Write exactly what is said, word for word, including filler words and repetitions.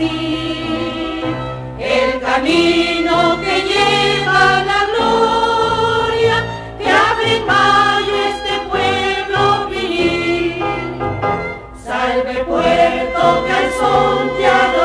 decir, el camino que lleva a la gloria, que abre en mayo este pueblo viril. Salve Puerto, que al son te adora.